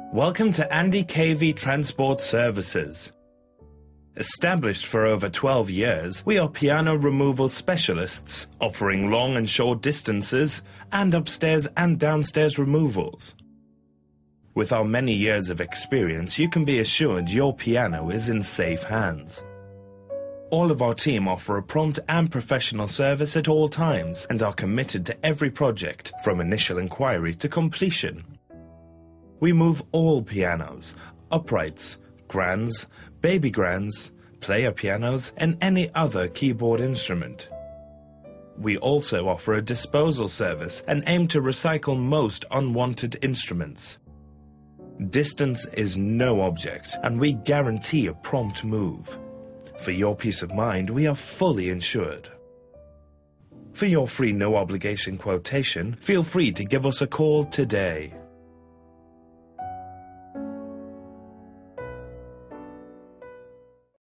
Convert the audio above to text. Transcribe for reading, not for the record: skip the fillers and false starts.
Welcome to Andy KV Transport Services. Established for over 12 years, we are piano removal specialists, offering long and short distances and upstairs and downstairs removals. With our many years of experience, you can be assured your piano is in safe hands. All of our team offer a prompt and professional service at all times and are committed to every project, from initial inquiry to completion. We move all pianos, uprights, grands, baby grands, player pianos, and any other keyboard instrument. We also offer a disposal service and aim to recycle most unwanted instruments. Distance is no object, and we guarantee a prompt move. For your peace of mind, we are fully insured. For your free no-obligation quotation, feel free to give us a call today.